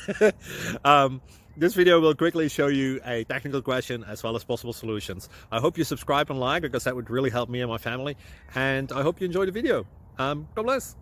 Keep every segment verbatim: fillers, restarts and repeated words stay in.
um, this video will quickly show you a technical question as well as possible solutions. I hope you subscribe and like, because that would really help me and my family. And I hope you enjoy the video. Um, God bless.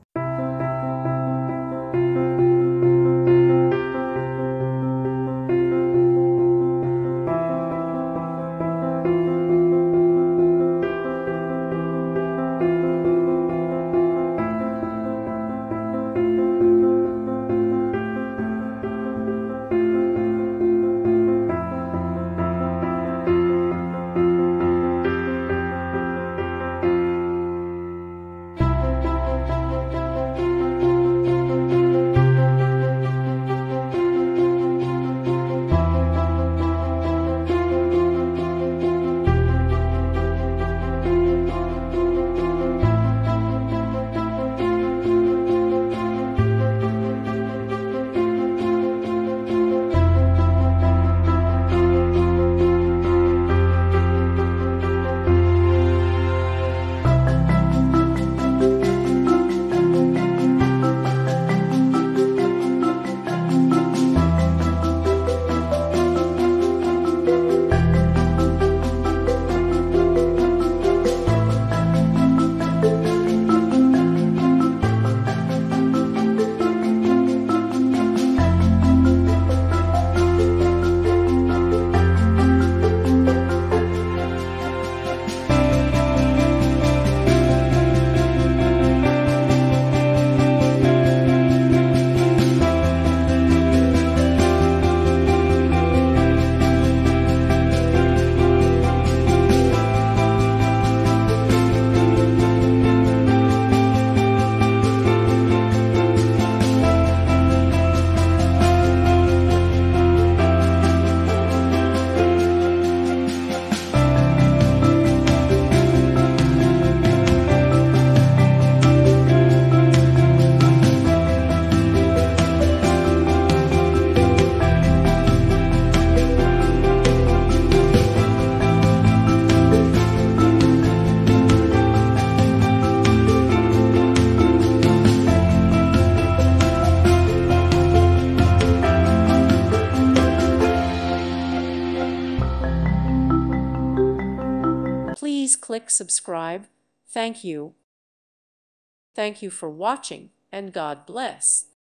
Please click subscribe. Thank you. Thank you for watching, and God bless.